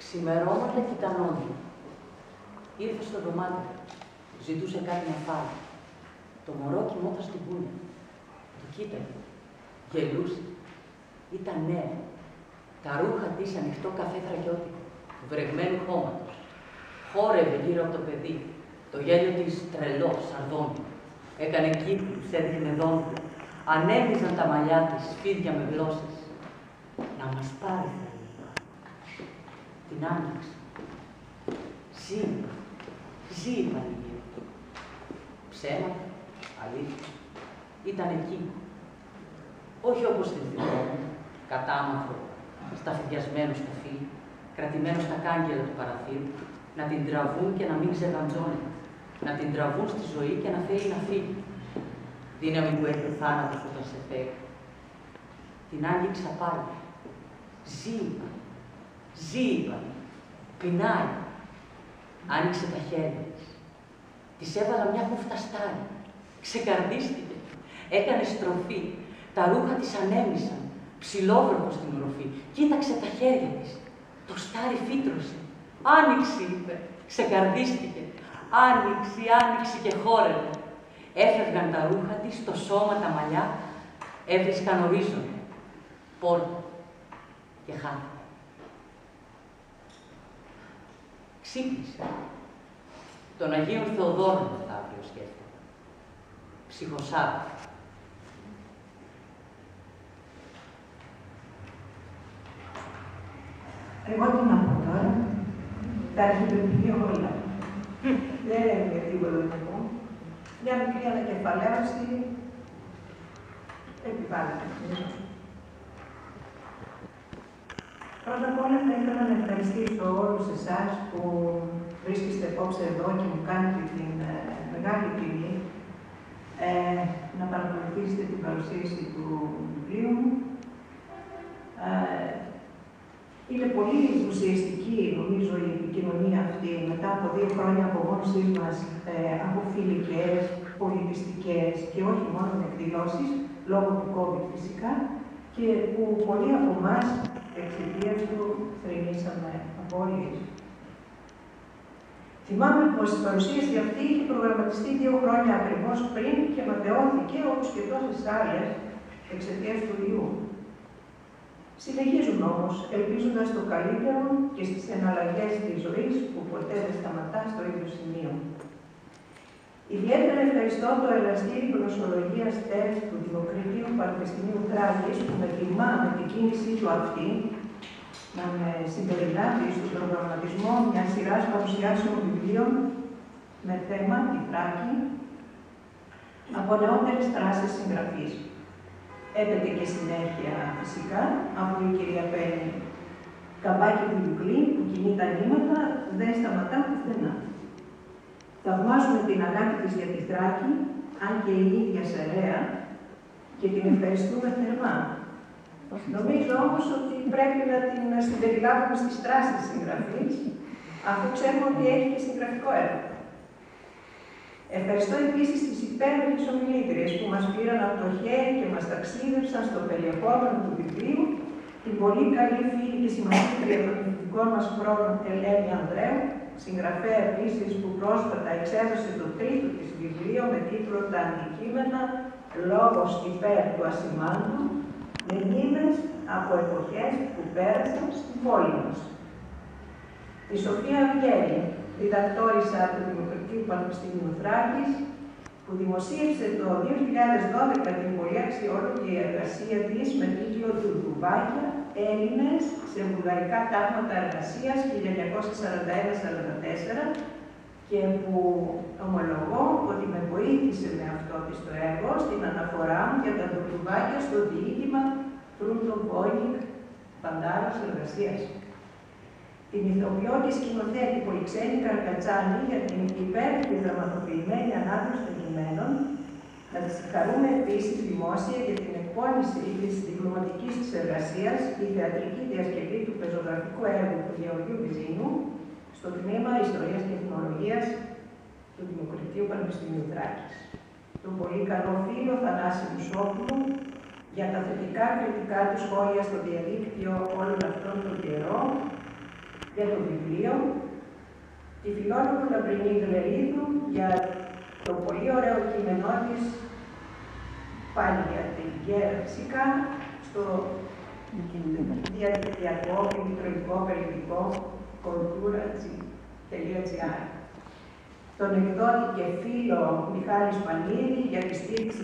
Ξημερώματα κι ήταν όντι. Ήρθε στο δωμάτιο. Ζητούσε κάτι να φάει. Το μωρό κοιμόταν στην κούνια. Το κοίταγε. Γελούσε. Ήταν νέα. Τα ρούχα της ανοιχτό καφέ θρακιώτικο, του βρεγμένου χώματος. Χόρευε γύρω από το παιδί. Το γέλιο της τρελό, σαρδόνι. Έκανε κύκλους, έδειχνε δόντια. Ανέβριζαν τα μαλλιά της, σφίδια με γλώσσες. Να μας πάρει, θα έλεγα. Την άνοιξε. Ζει η Πανηγία. Ψέματα, αλήθεια. Ήταν εκεί. Όχι όπως την θυμόμουν, κατάμαθρο, σταφυδιασμένο στο φύλλο, κρατημένο στα κάγκελα του παραθύρου, να την τραβούν και να μην ξεγαντζώνεται, να την τραβούν στη ζωή και να θέλει να φύγει. Δύναμη που έχει ο θάνατος όταν σε φεύγει. Την άγγιξα πάλι. Ζει, είπανε. Πεινάει. Άνοιξε τα χέρια της. Της έβαλα μια κουφταστάρι. Ξεκαρδίστηκε. Έκανε στροφή. Τα ρούχα της ανέμισαν. Ψιλόβροχο στην οροφή. Κοίταξε τα χέρια της. Το στάρι φύτρωσε. Άνοιξε, είπε. Ξεκαρδίστηκε. Άνοιξε και χόρευε. Έφευγαν τα ρούχα της, το σώμα, τα μαλλιά. Έβρισκαν ορίζοντα. Πόρτα. Και χάθηκαν. Ξύπνησε. Τον Αγίον Θεοδόρων μεθαύριο σκέφτεται. Ψυχοσάββατο. Εγώ τι να πω τώρα, τα αρχιπεριπτυχία όλα. Δεν είναι τίποτα να πω. Μια μικρή ανακεφαλαίωση επιβάλλεται. Πρώτα απ' όλα θα ήθελα να ευχαριστήσω όλους εσάς που βρίσκεστε απόψε εδώ και μου κάνετε την μεγάλη τιμή να παρακολουθήσετε την παρουσίαση του βιβλίου μου. Είναι πολύ ουσιαστική, νομίζω, η επικοινωνία αυτή μετά από 2 χρόνια απομόνωσής μας από φιλικές, πολιτιστικές και όχι μόνο με εκδηλώσεις, λόγω του COVID φυσικά, και που πολλοί από εμάς εξαιτίας του θρηνήσαμε απώλειες. Θυμάμαι πως η παρουσίαση αυτή είχε προγραμματιστεί 2 χρόνια ακριβώς πριν και ματαιώθηκε, όπως και τόσες άλλες, εξαιτίας του ιού. Συνεχίζουμε όμως, ελπίζοντας το καλύτερο και στις εναλλαγές της ζωής που ποτέ δεν σταματά στο ίδιο σημείο. Ιδιαίτερα ευχαριστώ το Εργαστήριο Γλωσσολογίας ΤΕΦ του Δημοκρατίου Πανεπιστημίου Θράκης που με τιμά με την κίνησή του αυτή να με συμπεριλάβει στον προγραμματισμό μιας σειράς παρουσιάσεων βιβλίων με θέμα τη Θράκη από νεότερες δράσεις συγγραφής. Έπεται και συνέχεια φυσικά από η κυρία Πέννη. Καμπάκι βιβλί που κινεί τα νήματα δεν σταματά πουθενά. Θαυμάζουμε την αγάπη της για τη Θράκη, αν και η ίδια σεραία, και την ευχαριστούμε θερμά. Νομίζω όμως ότι πρέπει να την συμπεριλάβουμε στις δράσεις συγγραφής, αφού ξέρουμε ότι έχει και συγγραφικό έργο. Ευχαριστώ επίσης τις υπέροχες ομιλήτριες που μας πήραν από το χέρι και μας ταξίδευσαν στο περιεχόμενο του βιβλίου, την πολύ καλή φίλη και συμμαχήτρια των ηθικών μας χρόνων Ελένη Ανδρέου, συγγραφέα επίσης που πρόσφατα εξέδωσε το 3ο της βιβλίο με τίτλο «Τα αντικείμενα λόγος υπέρ του ασημάντου, με μνήμες από εποχές που πέρασαν στην πόλη μας». Τη Σοφία Αυγέρη, διδακτόρισα του Δημοκρατίου Πανεπιστημίου Θράκης, που δημοσίευσε το 2012 την πολύ αξιόλογη εργασία της με τίτλο «Τουρκουβάκια, Έλληνες σε βουλγαρικά τάγματα εργασίας 1941-1944» και που ομολογώ ότι με βοήθησε με αυτό της το έργο στην αναφορά μου για τα τουρκουβάκια στο διήγημα «Φρούντο Βόινικ, Παντάρας Εργασίας». Την ηθοποιό και σκηνοθέτη Πολυξένη Καρκατσάνη για την υπέροχη δραματοποιημένη ανάγνωση των κειμένων, να τη συγχαρούμε επίσης δημόσια για την εκπόνηση της διπλωματικής της εργασίας, η θεατρική διασκευή του πεζογραφικού έργου του Γεωργίου Βυζίνου στο τμήμα Ιστορίας και Εθνολογίας του Δημοκρατίου Πανεπιστημίου Θράκης. Τον πολύ καλό φίλο Θανάση Μουσόπουλου για τα θετικά κριτικά του σχόλια στο διαδίκτυο όλων αυτών των καιρών, για το βιβλίο, τη φιλόλογο Λαμπρινή Γλερίδου για το πολύ ωραίο κείμενό της, πάλι για την γέρα φυσικά, στο διαδικτυακό και μητροϊκό περιοδικό cultura.gr. Τον εκδότη και φίλο Μιχάλη Σπανίδη για τη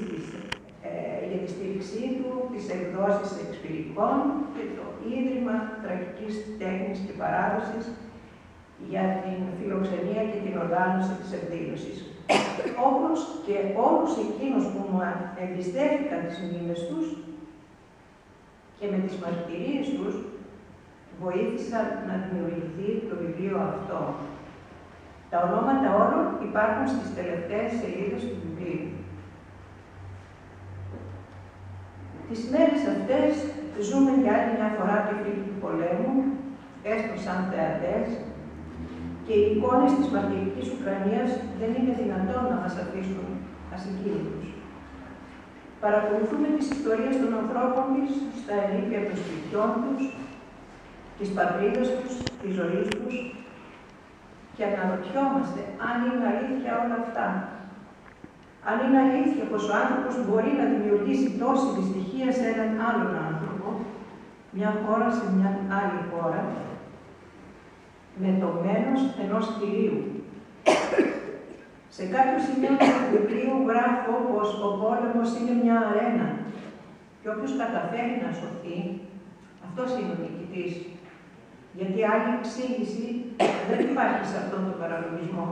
στήριξή του, τις εκδόσεις εξπυρικών και το Ίδρυμα Τραγικής Τέχνης και Παράδοσης για την φιλοξενία και την οργάνωση της εκδήλωσης. Όπως και όλους εκείνους που μου εμπιστεύτηκαν τις μνήμες τους και με τις μαρτυρίες τους βοήθησαν να δημιουργηθεί το βιβλίο αυτό. Τα ονόματα όλων υπάρχουν στις τελευταίες σελίδες του βιβλίου. Τις μέρες αυτές ζούμε για άλλη μια φορά τη φρίκη του πολέμου, έστω σαν θεατές, και οι εικόνες της μαρτυρικής Ουκρανίας δεν είναι δυνατόν να μας αφήσουν ασυγκίνητους. Παρακολουθούμε τις ιστορίες των ανθρώπων της στα ερείπια των σπιτιών τους, της πατρίδας τους, της ζωής τους, και αναρωτιόμαστε αν είναι αλήθεια όλα αυτά. Αν είναι αλήθεια πως ο άνθρωπος μπορεί να δημιουργήσει τόση δυστυχία σε έναν άλλον άνθρωπο, μια χώρα σε μια άλλη χώρα, με το μένος ενός κυρίου. Σε κάποιο σημείο του βιβλίου γράφω πως ο πόλεμος είναι μια αρένα και όποιος καταφέρει να σωθεί, αυτός είναι ο νικητής. Γιατί άλλη εξήγηση δεν υπάρχει σε αυτόν τον παραλογισμό.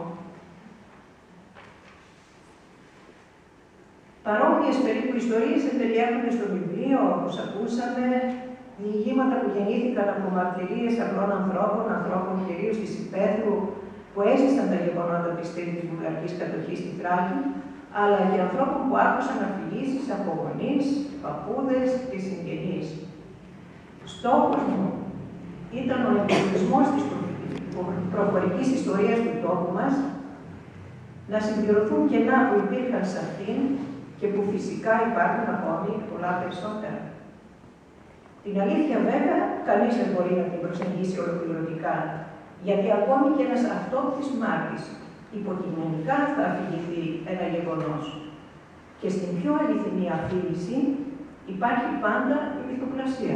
Παρόμοιες περίπου ιστορίες περιέχονται στο βιβλίο, όπως ακούσαμε, διηγήματα που γεννήθηκαν από μαρτυρίες απλών ανθρώπων κυρίως της υπαίθρου, που έζησαν τα γεγονότα της τρίτης βουλγαρικής κατοχής στη Θράκη, αλλά και ανθρώπων που άκουσαν αφηγήσεις από γονείς, παππούδες και συγγενείς. Στόχος μου ήταν ο εμπλουτισμός της προφορικής ιστορίας του τόπου μας, να συμπληρωθούν κενά που υπήρχαν σε αυτήν και που φυσικά υπάρχουν ακόμη πολλά περισσότερα. Την αλήθεια βέβαια, κανείς δεν μπορεί να την προσεγγίσει ολοκληρωτικά, γιατί ακόμη και ένας αυτόπτης μάρτης υποκειμενικά θα αφηγηθεί ένα γεγονός. Και στην πιο αληθινή αφήγηση υπάρχει πάντα η μυθοπλασία.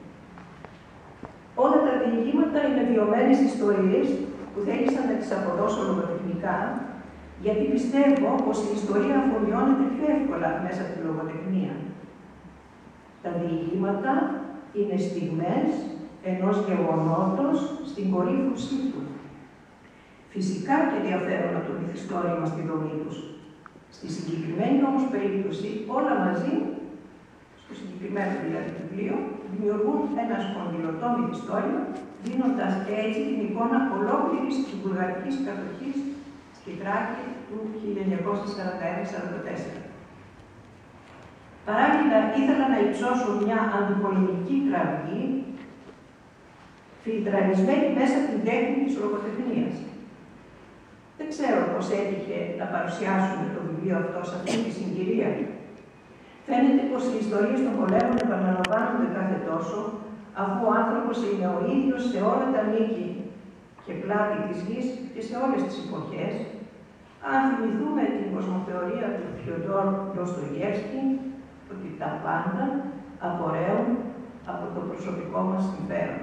Όλα τα διηγήματα είναι βιωμένες ιστορίες που θέλησα να τις αποδώσω λογοτεχνικά, γιατί πιστεύω πως η ιστορία αφομοιώνεται πιο εύκολα μέσα από τη λογοτεχνία. Τα διηγήματα είναι στιγμές ενός γεγονότος στην κορύφωσή του. Φυσικά και διαφέρουν από το μυθιστόρημα στη δομή τους. Στη συγκεκριμένη όμως περίπτωση, όλα μαζί, στο συγκεκριμένο δηλαδή βιβλίο, δημιουργούν ένα σπονδυλωτό μυθιστόρημα, δίνοντας έτσι την εικόνα ολόκληρης της βουλγαρικής κατοχής στη Θράκη του 1941-1944. Παράλληλα, ήθελα να υψώσω μια αντιπολεμική κραυγή, φιλτραρισμένη μέσα από την τέχνη της λογοτεχνίας. Δεν ξέρω πώς έτυχε να παρουσιάσουμε το βιβλίο αυτό σε αυτή τη συγκυρία. Φαίνεται πως οι ιστορίες των πολέμων επαναλαμβάνονται κάθε τόσο, αφού ο άνθρωπος είναι ο ίδιος σε όλα τα μήκη και πλάτη της γης και σε όλες τις εποχές. Αν θυμηθούμε την κοσμοθεωρία του Φιοντόρ Ντοστογεύσκη, ότι τα πάντα απορρέουν από το προσωπικό μας συμφέρον.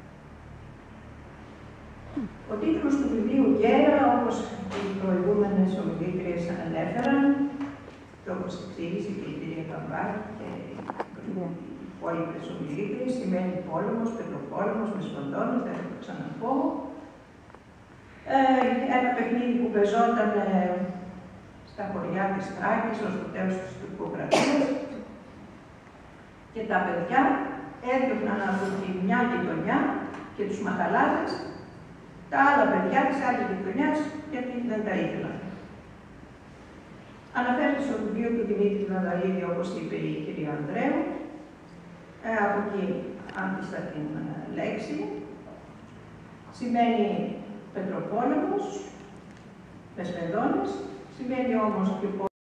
Ο τίτλος του βιβλίου «Γέρα», όπως οι προηγούμενες ομιλήτριες ανέφεραν, και όπως εξήγησε και η κυρία Καμπάκη και οι υπόλοιπες ομιλήτριες, σημαίνει πόλεμος, πετροπόλεμος, με σποντώνες, δεν θα το ξαναπώ. Ένα παιχνίδι που παίζονταν στα χωριά της Θράκης ως το τέλος της τουρκοκρατίας, και τα παιδιά έδιωχναν από τη μια γειτονιά και τους μαχαλάδες τα άλλα παιδιά της άλλης γειτονιάς, γιατί δεν τα ήθελαν. Αναφέρεται στο βιβλίο του Δημήτρη Ναδαλίδη, όπως είπε η κυρία Ανδρέου, από εκεί άντιστα την λέξη. Σημαίνει πετροπόλεμος, πεσπεδόνες, σημαίνει όμως και